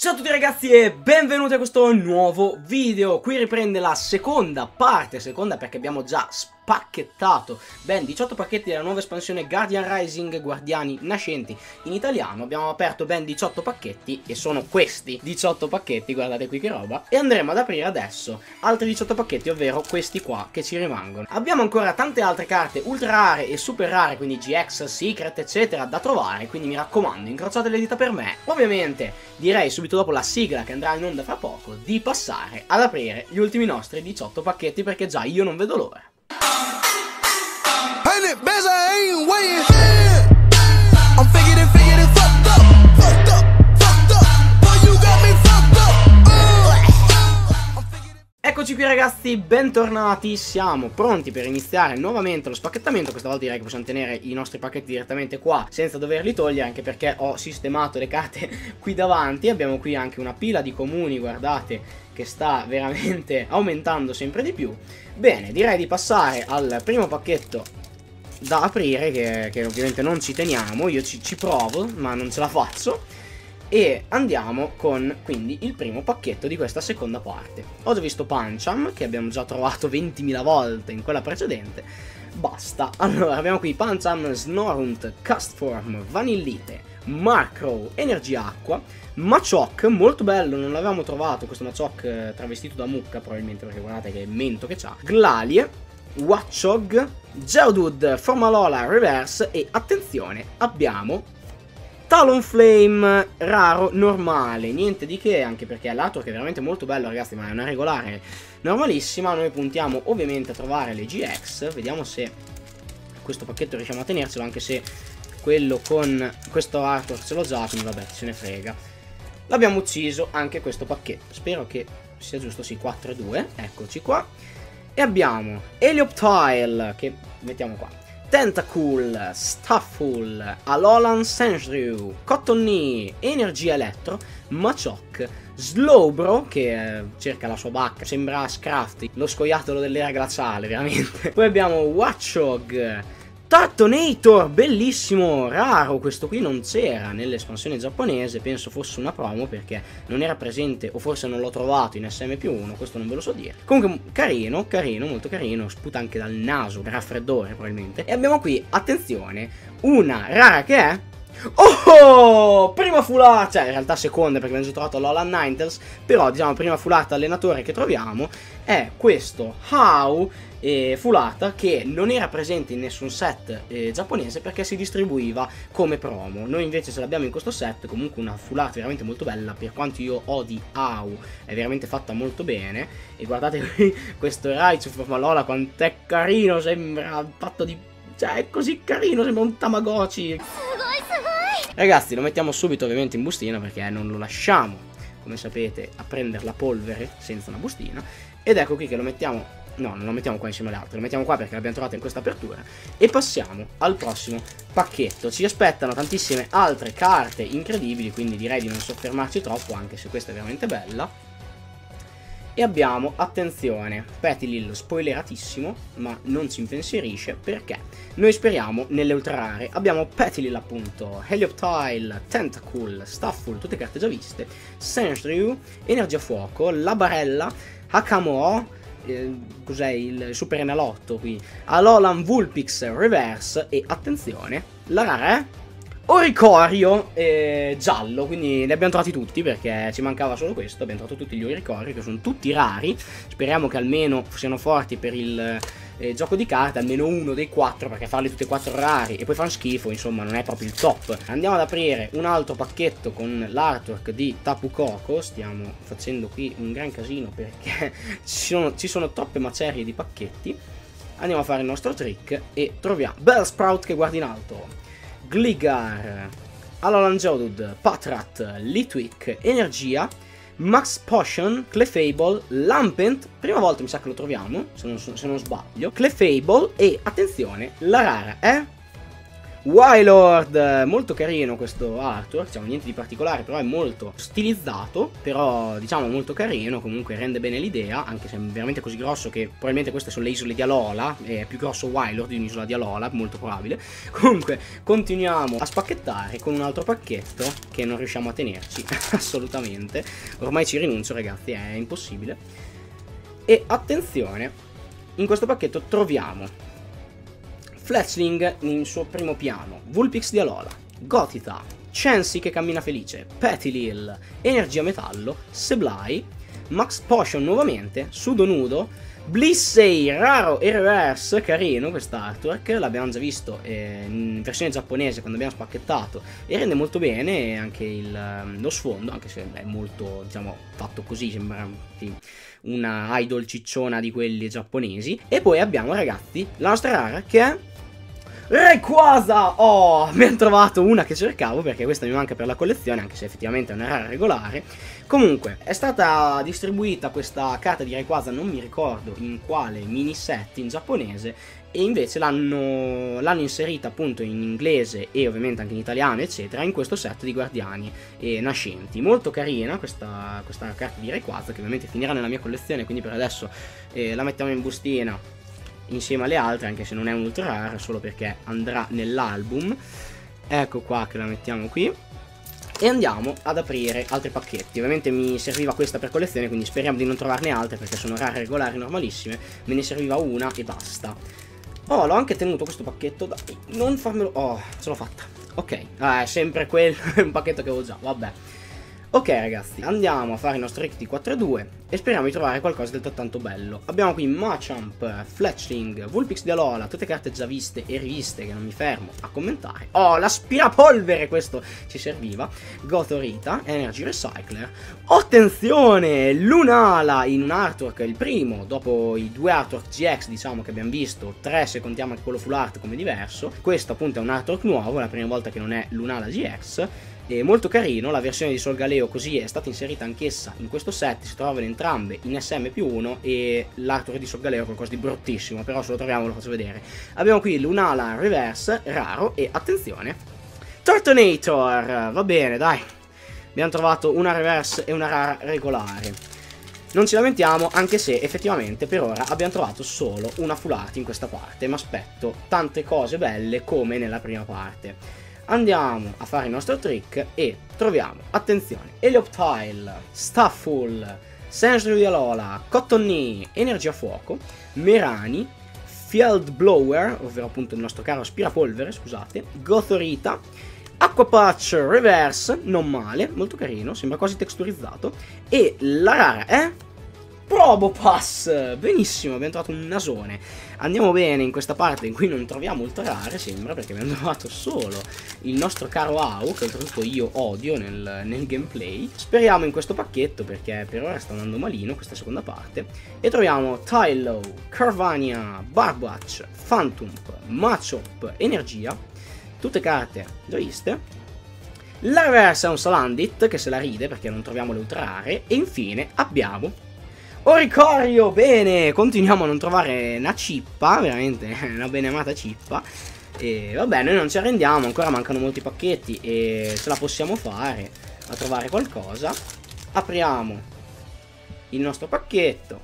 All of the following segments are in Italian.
Ciao a tutti ragazzi e benvenuti a questo nuovo video. Qui riprende la seconda perché abbiamo già spacchettato ben 18 pacchetti della nuova espansione Guardian Rising Guardiani Nascenti in italiano. Abbiamo aperto ben 18 pacchetti e sono questi 18 pacchetti, guardate qui che roba. E andremo ad aprire adesso altri 18 pacchetti, ovvero questi qua che ci rimangono. Abbiamo ancora tante altre carte ultra rare e super rare, quindi GX, Secret eccetera da trovare, quindi mi raccomando incrociate le dita per me. Ovviamente direi subito dopo la sigla che andrà in onda fra poco di passare ad aprire gli ultimi nostri 18 pacchetti, perché già io non vedo l'ora. Eccoci qui ragazzi, bentornati, siamo pronti per iniziare nuovamente lo spacchettamento. Questa volta direi che possiamo tenere i nostri pacchetti direttamente qua senza doverli togliere, anche perché ho sistemato le carte qui davanti. Abbiamo qui anche una pila di comuni, guardate, che sta veramente aumentando sempre di più. Bene, direi di passare al primo pacchetto da aprire, che ovviamente non ci teniamo, io ci provo ma non ce la faccio. E andiamo con quindi il primo pacchetto di questa seconda parte. Ho già visto Pancham, che abbiamo già trovato 20.000 volte in quella precedente. Basta. Allora abbiamo qui Pancham, Snorunt, Castform, Vanillite, Markrow, Energia Acqua, Machoke, molto bello, non l'avevamo trovato questo Machoke travestito da mucca probabilmente, perché guardate che mento che c'ha. Glalie, Watchog, Geodude, Formalola Reverse e attenzione abbiamo Talonflame raro normale, niente di che, anche perché l'altro che è veramente molto bello ragazzi, ma è una regolare normalissima. Noi puntiamo ovviamente a trovare le GX, vediamo se questo pacchetto riusciamo a tenercelo, anche se quello con questo artwork ce l'ho già, quindi vabbè, se ne frega. L'abbiamo ucciso anche questo pacchetto, spero che sia giusto, sì, 4 e 2, eccoci qua. E abbiamo Helioptile, che mettiamo qua, Tentacool, Stafful, Alolan Sandshrew, Cottonee, Energia Elettro, Machoke, Slowbro, che cerca la sua bacca, sembra Scrafty, lo scoiattolo dell'era glaciale, veramente. Poi abbiamo Watchog, Tartonator, bellissimo, raro, questo qui non c'era nell'espansione giapponese, penso fosse una promo perché non era presente, o forse non l'ho trovato in SM+1, questo non ve lo so dire. Comunque carino, molto carino, sputa anche dal naso, raffreddore probabilmente. E abbiamo qui, attenzione, una rara che è... Oh! Prima fulata, cioè in realtà seconda perché abbiamo già trovato l'Olan Ninetales, però diciamo prima fulata allenatore che troviamo è questo How fulata, che non era presente in nessun set giapponese perché si distribuiva come promo. Noi invece ce l'abbiamo in questo set, comunque una fulata veramente molto bella, per quanto io odi How, è veramente fatta molto bene. E guardate qui questo Raichu Formalola quanto è carino, sembra fatto di... cioè è così carino, sembra un Tamagotchi. Ragazzi, lo mettiamo subito ovviamente in bustina perché non lo lasciamo, come sapete, a prendere la polvere senza una bustina. Ed ecco qui che lo mettiamo, no, non lo mettiamo qua insieme alle altre, lo mettiamo qua perché l'abbiamo trovato in questa apertura. E passiamo al prossimo pacchetto. Ci aspettano tantissime altre carte incredibili, quindi direi di non soffermarci troppo, anche se questa è veramente bella. E abbiamo, attenzione, Petilil spoileratissimo, ma non ci impensierisce perché noi speriamo nelle ultra rare. Abbiamo Petilil appunto, Helioptile, Tentacool, Stafful, tutte carte già viste, Sandshrew, Energia Fuoco, La Barella, Hakamo'o, cos'è il Super Enalotto qui, Alolan Vulpix Reverse e attenzione, la rara è Oricorio giallo, quindi li abbiamo trovati tutti perché ci mancava solo questo. Abbiamo trovato tutti gli Oricorio che sono tutti rari. Speriamo che almeno siano forti per il gioco di carte, almeno uno dei 4, perché farli tutti e 4 rari e poi fanno schifo, insomma non è proprio il top. Andiamo ad aprire un altro pacchetto con l'artwork di Tapu Koko. Stiamo facendo qui un gran casino perché ci sono troppe macerie di pacchetti. Andiamo a fare il nostro trick e troviamo Bellsprout che guarda in alto, Gligar, Alolan Geodude, Patrat, Litwick, Energia, Max Potion, Clefable, Lampent, prima volta mi sa che lo troviamo, se non sbaglio, Clefable e attenzione, la rara è Wylord, molto carino questo artwork, diciamo niente di particolare, però è molto stilizzato, però diciamo molto carino, comunque rende bene l'idea, anche se è veramente così grosso che probabilmente queste sono le isole di Alola, è più grosso Wylord di un'isola di Alola, molto probabile. Comunque continuiamo a spacchettare con un altro pacchetto che non riusciamo a tenerci, assolutamente, ormai ci rinuncio ragazzi, è impossibile. E attenzione, in questo pacchetto troviamo Fletchling in suo primo piano, Vulpix di Alola, Gothita, Chansey che cammina felice, Petilil, Energia Metallo, Sableye, Max Potion nuovamente, Sudowoodo, Blissey, raro e reverse, carino quest'artwork, l'abbiamo già visto in versione giapponese quando abbiamo spacchettato e rende molto bene anche lo sfondo, anche se è molto, diciamo, fatto così, sembra una idol cicciona di quelli giapponesi. E poi abbiamo ragazzi la nostra rara che è Rayquaza! Oh, abbiamo trovato una che cercavo perché questa mi manca per la collezione, anche se effettivamente è una rara regolare. Comunque, è stata distribuita questa carta di Rayquaza, non mi ricordo in quale mini set in giapponese, e invece l'hanno inserita appunto in inglese e ovviamente anche in italiano, eccetera, in questo set di guardiani e nascenti. Molto carina questa carta di Rayquaza, che ovviamente finirà nella mia collezione, quindi per adesso la mettiamo in bustina insieme alle altre, anche se non è un ultra rara, solo perché andrà nell'album. Ecco qua che la mettiamo qui e andiamo ad aprire altri pacchetti. Ovviamente mi serviva questa per collezione, quindi speriamo di non trovarne altre perché sono rare regolari normalissime. Me ne serviva una e basta. Oh, l'ho anche tenuto questo pacchetto, dai, non farmelo. Oh, ce l'ho fatta. Ok, è sempre quello, un pacchetto che avevo già, vabbè. Ok ragazzi, andiamo a fare i nostri trick di 4-2 e speriamo di trovare qualcosa del tanto bello. Abbiamo qui Machamp, Fletchling, Vulpix di Alola, tutte carte già viste e riviste che non mi fermo a commentare. Oh, l'aspirapolvere, questo ci serviva. Gothorita, Energy Recycler. Attenzione, Lunala in un artwork, il primo, dopo i due artwork GX diciamo che abbiamo visto, 3 se contiamo anche quello full art come diverso. Questo appunto è un artwork nuovo, è la prima volta che non è Lunala GX. È molto carino, la versione di Solgaleo così è stata inserita anch'essa in questo set, si trovano entrambe in SM+1 e l'artwork di Solgaleo è qualcosa di bruttissimo, però se lo troviamo ve lo faccio vedere. Abbiamo qui Lunala Reverse, raro, e attenzione, Turtonator, va bene dai, abbiamo trovato una Reverse e una rara regolare. Non ci lamentiamo, anche se effettivamente per ora abbiamo trovato solo una full art in questa parte, ma aspetto tante cose belle come nella prima parte. Andiamo a fare il nostro trick e troviamo, attenzione, Helioptile, Stafful, Sandshrew di Alola, Cottonee, Energia Fuoco, Merani, Field Blower, ovvero appunto il nostro caro aspirapolvere, scusate, Gothorita, Aquapatch Reverse, non male, molto carino, sembra quasi texturizzato, e la rara è Probopass, benissimo, abbiamo trovato un nasone. Andiamo bene in questa parte in cui non troviamo ultra rare, sembra, perché abbiamo trovato solo il nostro caro Au, che oltretutto io odio nel gameplay. Speriamo in questo pacchetto, perché per ora sta andando malino questa seconda parte. E troviamo Tylo, Carvania, Barbatch, Phantump, Machop, Energia, tutte carte già viste. La reversa è un Salandit, che se la ride perché non troviamo le ultra rare. E infine abbiamo Oricorio, bene, continuiamo a non trovare una cippa, veramente una beneamata cippa. E vabbè, noi non ci arrendiamo, ancora mancano molti pacchetti e ce la possiamo fare a trovare qualcosa. Apriamo il nostro pacchetto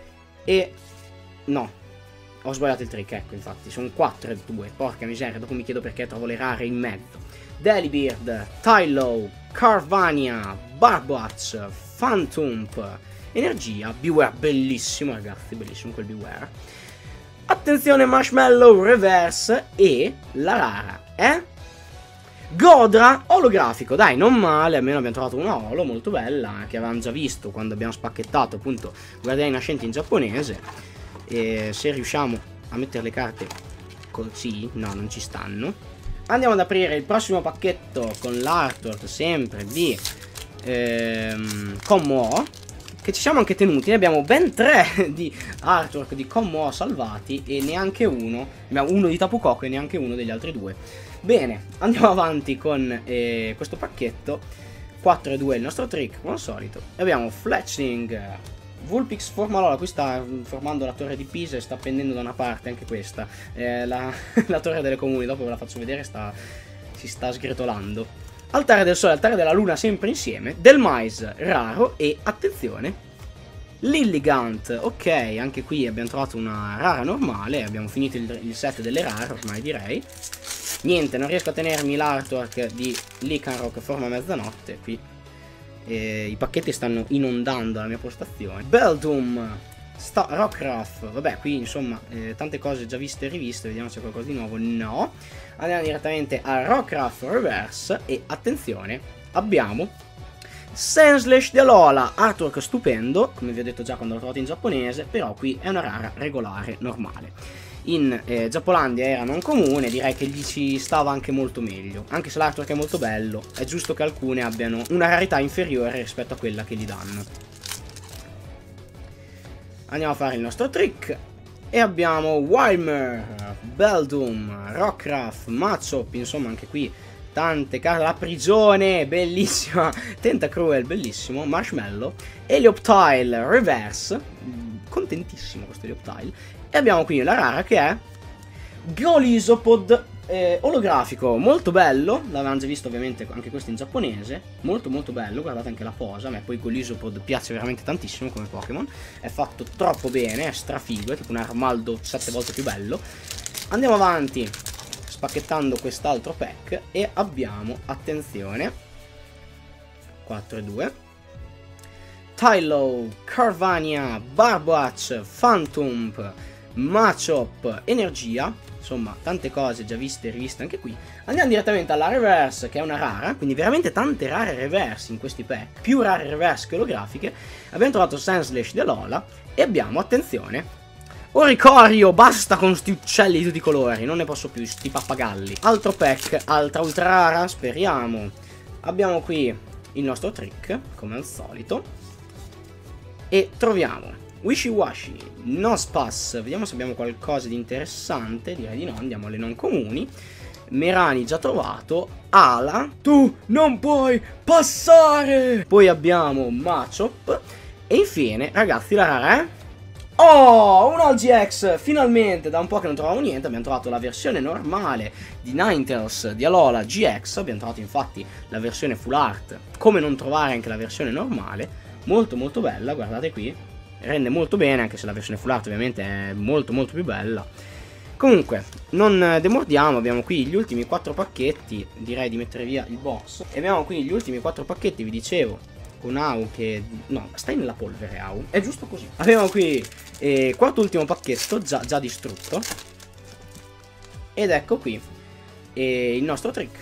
e no, ho sbagliato il trick, ecco, infatti sono 4 e 2, porca miseria, dopo mi chiedo perché trovo le rare in mezzo. Delibird, Tylo, Carvania, Barbatch, Phantump, Energia, Beware, bellissimo ragazzi, bellissimo quel Beware. Attenzione, Marshmallow Reverse e la rara è Godra olografico, dai, non male, almeno abbiamo trovato una holo molto bella, che avevamo già visto quando abbiamo spacchettato appunto Guardiani Nascenti in giapponese. E se riusciamo a mettere le carte così, no, non ci stanno. Andiamo ad aprire il prossimo pacchetto con l'artwork sempre di Commo, che ci siamo anche tenuti. Ne abbiamo ben 3 di artwork di Commo salvati e neanche uno, abbiamo uno di Tapu Koko e neanche uno degli altri due. Bene, andiamo avanti con questo pacchetto. 4 e 2 è il nostro trick come al solito. Abbiamo Fletchling, Vulpix Formalola, qui sta formando la torre di Pisa e sta pendendo da una parte anche questa. La torre delle comuni, dopo ve la faccio vedere, si sta sgretolando. Altare del Sole, altare della Luna sempre insieme. Del Mais raro e attenzione, Lilligant. Ok, anche qui abbiamo trovato una rara normale. Abbiamo finito il set delle rare ormai, direi. Niente, non riesco a tenermi l'artwork di Lycanroc forma mezzanotte. Qui i pacchetti stanno inondando la mia postazione. Beldum, Rockruff. Vabbè, qui insomma tante cose già viste e riviste. Vediamo se c'è qualcosa di nuovo. No. Andiamo direttamente a Rockruff Reverse. E attenzione, abbiamo Sandslash di Alola, artwork stupendo, come vi ho detto già quando l'ho trovato in giapponese, però qui è una rara regolare normale. In Giappolandia era non comune, direi che gli ci stava anche molto meglio. Anche se l'artwork è molto bello, è giusto che alcune abbiano una rarità inferiore rispetto a quella che gli danno. Andiamo a fare il nostro trick. E abbiamo Wilmer, Beldum, Rockruff, Machop, insomma anche qui tante carte. La prigione, bellissima. Tentacruel, bellissimo. Marshmallow. Helioptile Reverse, contentissimo questo Helioptile. E abbiamo qui la rara che è Golisopod olografico, molto bello. L'avevamo già visto ovviamente anche questo in giapponese. Molto molto bello, guardate anche la posa. A me poi Golisopod piace veramente tantissimo come Pokémon. È fatto troppo bene, è strafigo, è tipo un Armaldo 7 volte più bello. Andiamo avanti spacchettando quest'altro pack e abbiamo, attenzione, 4 e 2, Tylo, Carvania, Barboach, Phantomp, Machop, Energia, insomma tante cose già viste e riviste anche qui. Andiamo direttamente alla Reverse, che è una rara, quindi veramente tante rare Reverse in questi pack, più rare Reverse che olografiche. Abbiamo trovato Sandslash di Alola e abbiamo, attenzione, Oricorio, basta con sti uccelli di tutti i colori, non ne posso più, sti pappagalli. Altro pack, altra ultra rara, speriamo. Abbiamo qui il nostro trick, come al solito. E troviamo Wishiwashi, Nospass, vediamo se abbiamo qualcosa di interessante, direi di no, andiamo alle non comuni. Merani già trovato, Ala, tu non puoi passare! Poi abbiamo Machop e infine, ragazzi, la rara è... Oh, un GX, finalmente, da un po' che non trovavo niente. Abbiamo trovato la versione normale di Ninetales di Alola GX. Abbiamo trovato infatti la versione full art, come non trovare anche la versione normale. Molto molto bella, guardate qui, rende molto bene, anche se la versione full art ovviamente è molto molto più bella. Comunque, non demordiamo, abbiamo qui gli ultimi 4 pacchetti, direi di mettere via il box. E abbiamo qui gli ultimi 4 pacchetti, vi dicevo, con Au che... no, stai nella polvere Au, è giusto così. Abbiamo qui quarto ultimo pacchetto, già distrutto. Ed ecco qui il nostro trick.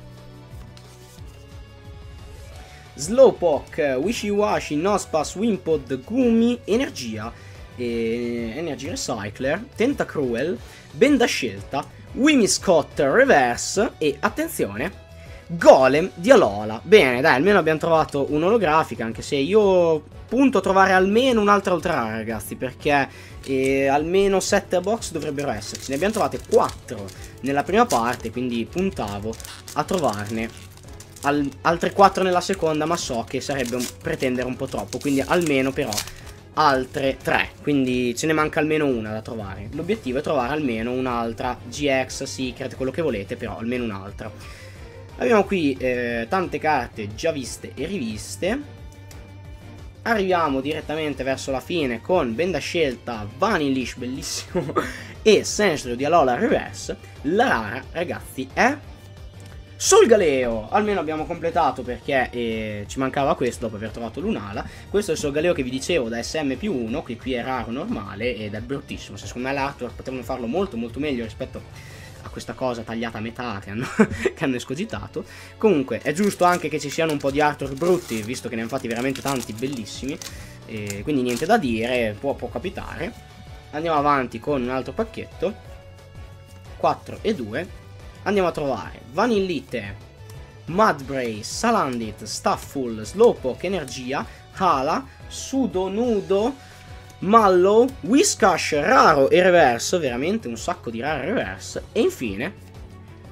Slowpoke, Wishiwashi, Nospass, Wimpod, Gumi, Energia, Energy Recycler, Tentacruel, Benda Scelta, Wimiscott Reverse e, attenzione, Golem di Alola. Bene, dai, almeno abbiamo trovato un'olografica, anche se io punto a trovare almeno un'altra ultra rara, ragazzi, perché almeno 7 a box dovrebbero esserci. Ne abbiamo trovate 4 nella prima parte, quindi puntavo a trovarne altre 4 nella seconda, ma so che sarebbe pretendere un po' troppo, quindi almeno però altre 3, quindi ce ne manca almeno una da trovare. L'obiettivo è trovare almeno un'altra GX, Secret, quello che volete, però almeno un'altra. Abbiamo qui tante carte già viste e riviste. Arriviamo direttamente verso la fine con Benda Scelta, Vanillish, bellissimo, e Sandslash di Alola Reverse. La rara, ragazzi, è Solgaleo. Almeno abbiamo completato, perché ci mancava questo dopo aver trovato Lunala. Questo è il Solgaleo che vi dicevo da SM+1, che qui è raro normale ed è bruttissimo. Secondo me l'artwork potevano farlo molto molto meglio rispetto a questa cosa tagliata a metà che hanno escogitato. Comunque è giusto anche che ci siano un po' di artwork brutti, visto che ne hanno fatti veramente tanti bellissimi, quindi niente da dire, può capitare. Andiamo avanti con un altro pacchetto, 4 e 2. Andiamo a trovare Vanillite, Mudbray, Salandit, Stafful, Slowpoke, Energia, Hala, Sudonudo, Mallow, Whiscash raro e reverse, veramente un sacco di rare reverse. E infine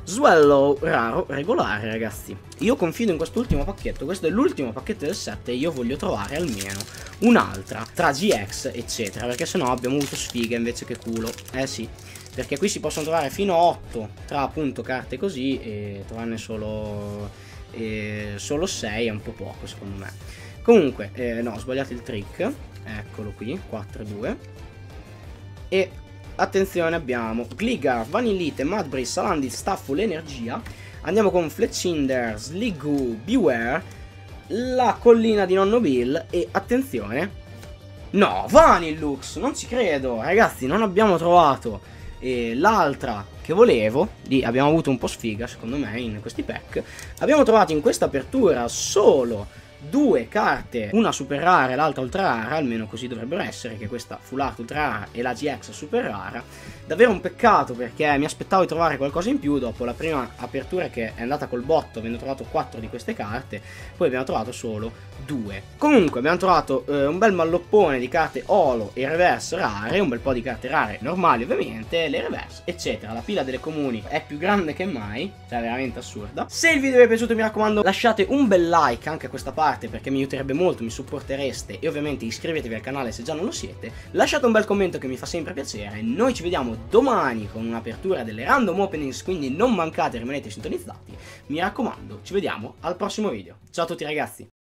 Swallow raro regolare, ragazzi. Io confido in quest'ultimo pacchetto. Questo è l'ultimo pacchetto del set e io voglio trovare almeno un'altra tra GX eccetera, perché sennò abbiamo avuto sfighe invece che culo. Eh sì, perché qui si possono trovare fino a 8 tra appunto carte così, e trovarne solo 6 è un po' poco secondo me. Comunque no, ho sbagliato il trick. Eccolo qui, 4-2. E attenzione, abbiamo Gligar, Vanillite, Mudbray, Salandit, Stafful, Energia. Andiamo con Fletchinder, Sliggoo, Beware, la collina di Nonno Bill e attenzione, no, Vanillux, non ci credo, ragazzi, non abbiamo trovato l'altra che volevo, abbiamo avuto un po' sfiga secondo me in questi pack. Abbiamo trovato in questa apertura solo 2 carte, una super rara e l'altra ultra rara, almeno così dovrebbero essere, che questa full art ultra rara e la GX super rara. Davvero un peccato, perché mi aspettavo di trovare qualcosa in più dopo la prima apertura che è andata col botto, avendo trovato 4 di queste carte. Poi abbiamo trovato solo 2. Comunque abbiamo trovato un bel malloppone di carte holo e reverse rare, un bel po' di carte rare normali ovviamente, le reverse eccetera. La pila delle comuni è più grande che mai, cioè veramente assurda. Se il video vi è piaciuto, mi raccomando, lasciate un bel like anche a questa parte, perché mi aiuterebbe molto, mi supportereste, e ovviamente iscrivetevi al canale se già non lo siete. Lasciate un bel commento che mi fa sempre piacere. Noi ci vediamo domani con un'apertura delle random openings, quindi non mancate, rimanete sintonizzati. Mi raccomando, ci vediamo al prossimo video. Ciao a tutti ragazzi.